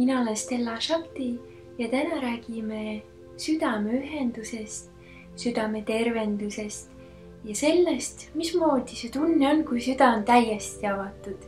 mina olen Stella Shakti ja täna räägime südameühendusest, südame tervendusest ja sellest, mismoodi see tunne on, kui süda on täiesti avatud.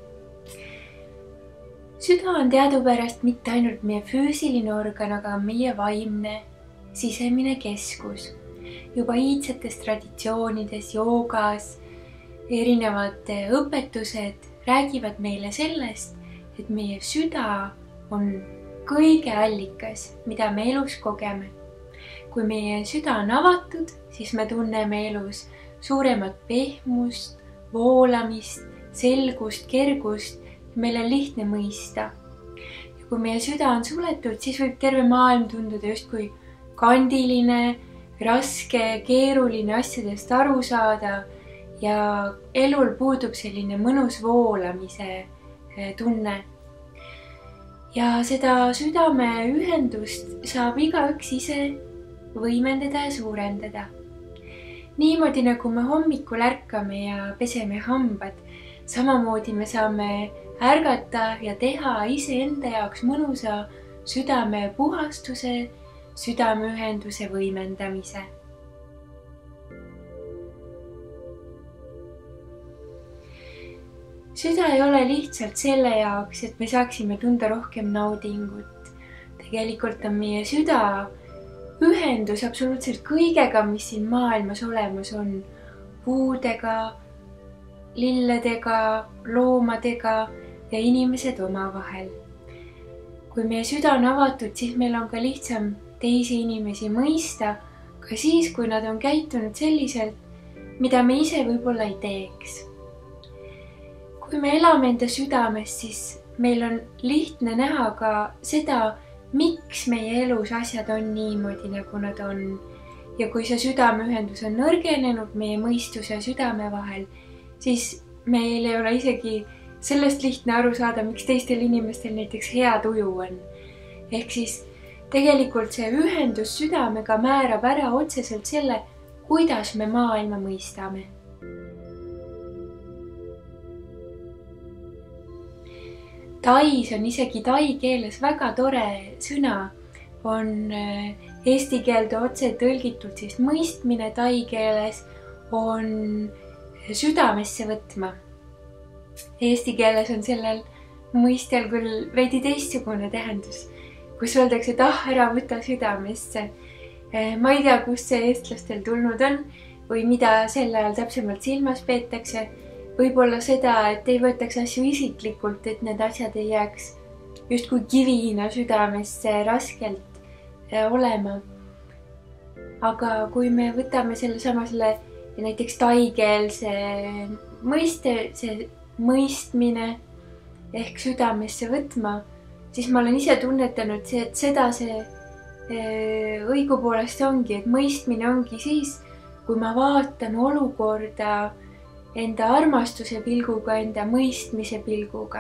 Süda on teadupärast mitte ainult meie füüsiline organ, aga meie vaimne, sisemine keskus. Juba iidsetes traditsioonides, joogas, erinevad õpetused räägivad meile sellest, et meie süda on kõige allikas, mida me elus kogeme. Kui meie süda on avatud, siis me tunneme elus suuremat pehmust, voolamist, selgust, kergust, meil on lihtne mõista. Ja kui meie süda on suletud, siis võib terve maailm tunduda justkui kandiline, raske, keeruline asjadest aru saada ja elul puudub selline mõnus voolamise tunne. Ja seda südameühendust saab igaüks ise võimendada ja suurendada. Niimoodi nagu me hommikul ärkame ja peseme hambad, samamoodi me saame ärgata ja teha iseenda jaoks mõnusa südamepuhastuse, südameühenduse võimendamise. Süda ei ole lihtsalt selle jaoks, et me saaksime tunda rohkem naudingut. Tegelikult on meie süda ühendus absoluutselt kõigega, mis siin maailmas olemas on. Puudega, lilledega, loomadega ja inimesed omavahel. Kui meie süda on avatud, siis meil on ka lihtsam teisi inimesi mõista, ka siis, kui nad on käitunud selliselt, mida me ise võib-olla ei teeks. Kui me elame enda südames, siis meil on lihtne näha ka seda, miks meie elus asjad on niimoodi, nagu nad on. Ja kui see südameühendus on nõrgenenud meie mõistuse ja südame vahel, siis meil ei ole isegi sellest lihtne aru saada, miks teistel inimestel näiteks hea tuju on. Ehk siis tegelikult see ühendus südamega määrab ära otseselt selle, kuidas me maailma mõistame. Tais on isegi tai keeles väga tore sõna, on eesti keelde otse tõlgitud, siis mõistmine tai keeles on südamesse võtma. Eesti keeles on sellel mõistel küll veidi teistsugune tähendus, kus öeldakse, et ära võta südamesse. Ma ei tea, kust see eestlastel tulnud on või mida selle all täpsemalt silmas peetakse. Võib-olla seda, et ei võtaks asju isiklikult, et need asjad ei jääks justkui kivina südamesse raskelt olema. Aga kui me võtame selle näiteks taikeelse mõiste, see mõistmine ehk südamesse võtma, siis ma olen ise tunnetanud, et seda see õigupoolest ongi, et mõistmine ongi siis, kui ma vaatan olukorda enda armastuse pilguga, enda mõistmise pilguga.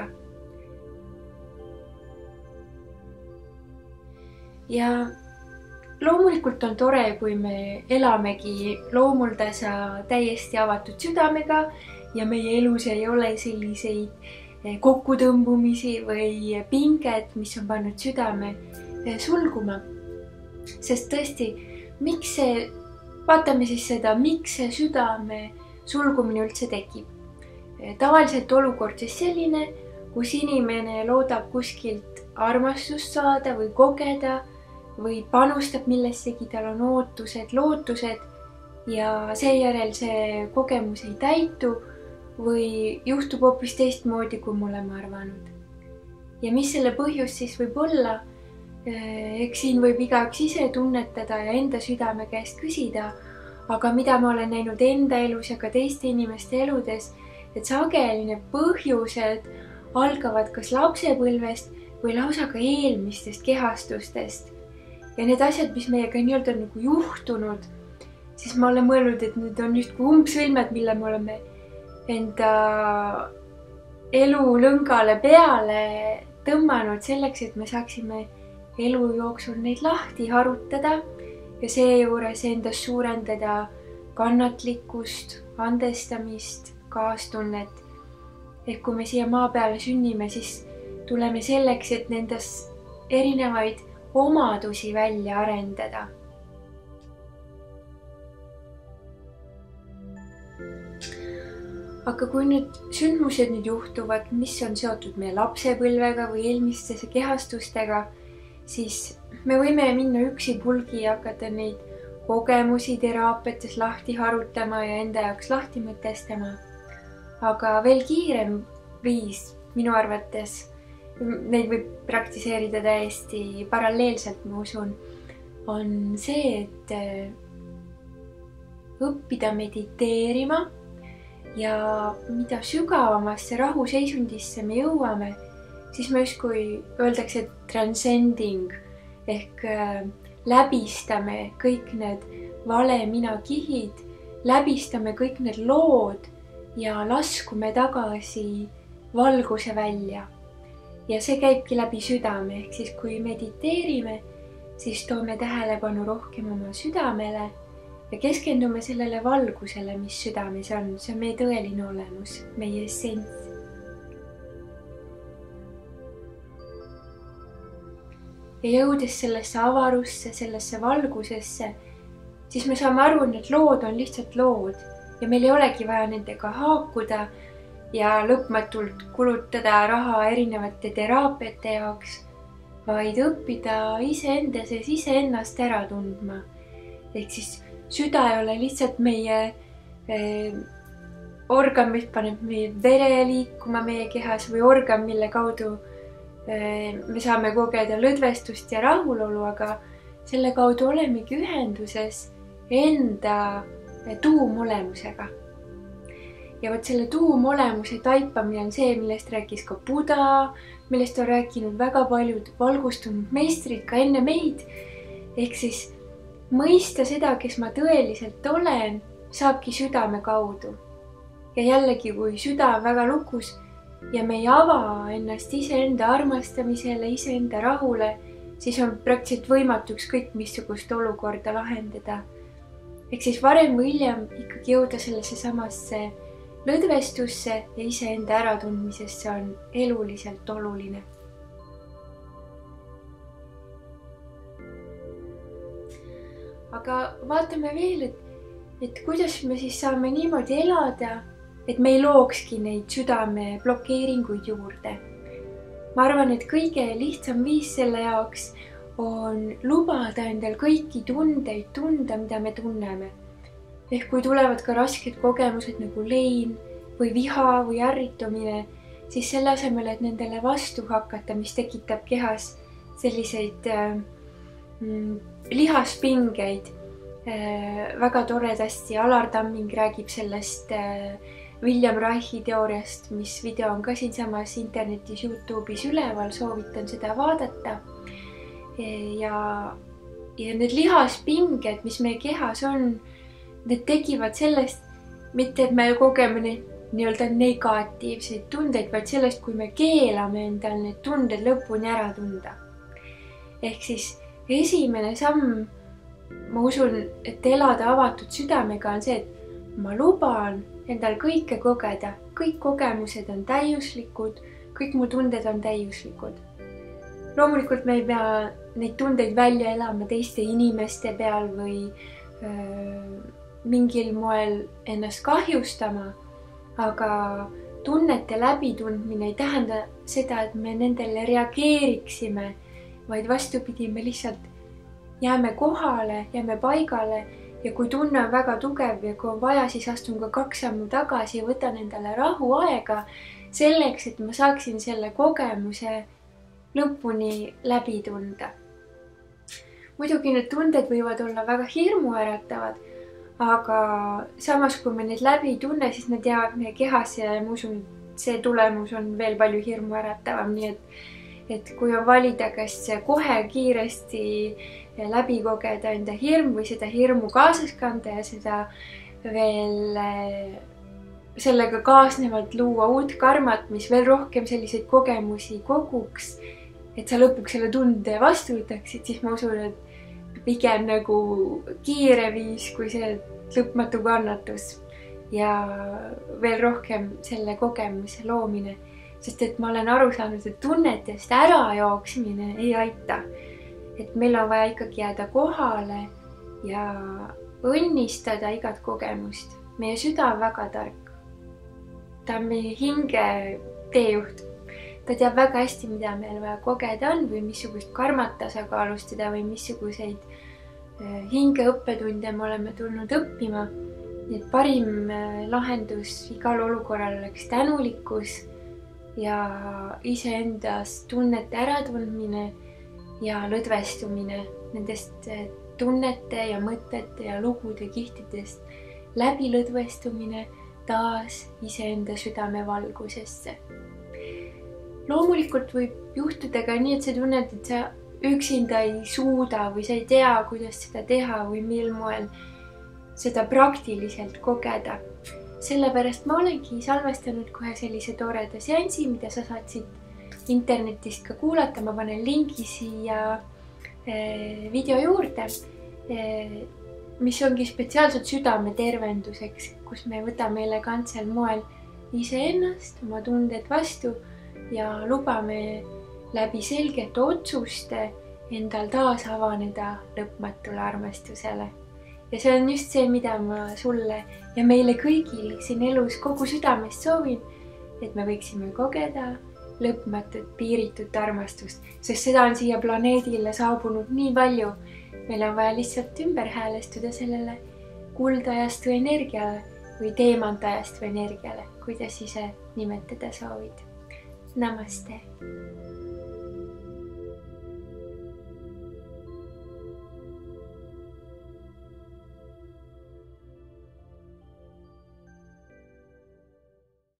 Ja loomulikult on tore, kui me elamegi loomuldasa täiesti avatud südamega ja meie elus ei ole selliseid kokkutõmbumisi või pinget, mis on pannud südame sulguma. Sest tõesti, vaatame siis seda, miks see südame sulgumine üldse tekib. Tavaliselt olukord siis selline, kus inimene loodab kuskilt armastust saada või kogeda või panustab millessegi, tal on ootused, lootused ja seejärel see kogemus ei täitu või juhtub hoopis teistmoodi, kui me oleme arvanud. Ja mis selle põhjus siis võib olla? Eks siin võib igaüks ise tunnetada ja enda südame käest küsida, aga mida ma olen näinud enda elus ja ka teiste inimeste eludes, et sageli need põhjused algavad kas lapsepõlvest või lausa ka eelmistest kehastustest. Ja need asjad, mis meiega nii-öelda nagu juhtunud, siis ma olen mõelnud, et need on justkui umbsõlmed, mille me oleme enda elu lõngale peale tõmmanud selleks, et me saaksime elu jooksul neid lahti harutada ja seejuures endas suurendada kannatlikkust, andestamist, kaastunnet. Ehk kui me siia maa peale sünnime, siis tuleme selleks, et erinevaid omadusi välja arendada. Aga kui nüüd sündmused nüüd juhtuvad, mis on seotud meie lapsepõlvega või eelmiste kehastustega, siis me võime minna üksipulgi ja hakata neid kogemusi teraapiates lahti harutama ja enda jaoks lahti mõtestama. Aga veel kiirem viis minu arvates, neid võib praktiseerida täiesti paralleelselt, ma usun, on see, et õppida mediteerima ja mida sügavamasse rahuseisundisse me jõuame, siis me justkui öeldakse transcending ehk läbistame kõik need vale mina kihid, läbistame kõik need lood ja laskume tagasi valguse välja. Ja see käibki läbi südame, ehk siis kui mediteerime, siis toome tähelepanu rohkem oma südamele ja keskendume sellele valgusele, mis südames on. See on meie tõeline olemus, meie essents. Ja jõudes sellesse avarusse, sellesse valgusesse, siis me saame aru, et need lood on lihtsalt lood ja meil ei olegi vaja nendega haakuda ja lõpmatult kulutada raha erinevate teraapiate jaoks, vaid õppida iseenda sees iseennast ära tundma. Ehk siis süda ei ole lihtsalt meie organ, mis paneb meie vere liikuma meie kehas või organ, mille kaudu me saame kogeda lõdvestust ja rahulolu, aga selle kaudu olemegi ühenduses enda tuumolemusega. Ja võt selle tuumolemuse taipamine on see, millest rääkis ka Buda, millest on rääkinud väga paljud valgustunud meistrid ka enne meid. Ehk siis mõista seda, kes ma tõeliselt olen, saabki südame kaudu. Ja jällegi, kui süda on väga lukus ja me ei ava ennast iseenda armastamisele, iseenda rahule, siis on praktiliselt võimatu ükskõik missugust olukorda lahendada. Ehk siis varem või hiljem ikkagi jõuda sellesse samasse lõdvestusse ja iseenda äratundmisesse on eluliselt oluline. Aga vaatame veel, et kuidas me siis saame niimoodi elada, et me ei lookski neid südame blokeeringuid juurde. Ma arvan, et kõige lihtsam viis selle jaoks on lubada endal kõiki tundeid tunda, mida me tunneme. Ehk kui tulevad ka rasked kogemused nagu lein või viha või ärritumine, siis selle asemel, et nendele vastu hakata, mis tekitab kehas selliseid lihaspingeid. Väga toredasti Alar Tamming räägib sellest William Reichi teooriast, mis video on ka siinsamas internetis YouTube'is üleval, soovitan seda vaadata. Ja need lihaspinged, mis meie kehas on, need tekivad sellest, mitte et me kogeme neid nii-öelda negatiivseid tundeid, vaid sellest, kui me keelame endal need tunded lõpuni ära tunda. Ehk siis esimene samm, ma usun, et elada avatud südamega on see, et ma luban endal kõike kogeda. Kõik kogemused on täiuslikud, kõik mu tunded on täiuslikud. Loomulikult me ei pea neid tundeid välja elama teiste inimeste peal või mingil moel ennast kahjustama, aga tunnete läbitundmine ei tähenda seda, et me nendele reageeriksime, vaid vastupidi, me lihtsalt jääme kohale, jääme paigale ja kui tunne on väga tugev ja kui on vaja, siis astun ka 2 sammu tagasi ja võtan endale rahuaega selleks, et ma saaksin selle kogemuse lõpuni läbi tunda. Muidugi need tunded võivad olla väga hirmuäratavad, aga samas kui me neid läbi ei tunne, siis need jäävad meie kehas ja ma usun, see tulemus on veel palju hirmuäratavam, nii et kui on valida, kas kohe kiiresti läbi kogeda enda hirm või seda hirmu kaasas kanda ja seda veel sellega kaasnevalt luua uut karmat, mis veel rohkem selliseid kogemusi koguks, et sa lõpuks selle tunde vastu võtaksid, siis ma usun, et pigem nagu kiire viis kui see lõpmatu kannatus ja veel rohkem selle kogemuse loomine, sest et ma olen aru saanud, et tunnetest ärajooksmine ei aita. Et meil on vaja ikkagi jääda kohale ja õnnistada igat kogemust. Meie süda on väga tark. Ta on meie hinge teejuht. Ta teab väga hästi, mida meil vaja kogeda on või missugust karmat tasakaalustada või missuguseid hingeõppetunde me oleme tulnud õppima. Nii et parim lahendus igal olukorral oleks tänulikkus ja iseendas tunnete äratundmine ja lõdvestumine nendest tunnete ja mõtete ja lugude kihtidest läbi lõdvestumine taas iseenda südame valgusesse. Loomulikult võib juhtuda ka nii, et sa tunned, et sa üksinda ei suuda või sa ei tea, kuidas seda teha või mil moel seda praktiliselt kogeda. Sellepärast ma olengi salvestanud kohe sellise toreda seansi, mida sa saad siit internetist ka kuulata. Ma panen lingi siia video juurde, mis ongi spetsiaalselt südame tervenduseks, kus me võtame elegantsel moel iseennast, oma tunded vastu ja lubame läbi selgete otsuste endal taas avaneda lõpmatule armastusele. Ja see on just see, mida ma sulle ja meile kõigil siin elus kogu südamest soovin, et me võiksime kogeda lõpmatut piiritut armastust, sest seda on siia planeedile saabunud nii palju. Meil on vaja lihtsalt ümber häälestuda sellele kuldajastu energiale või teemantajastu energiale, kuidas ise nimetada soovid. Namaste.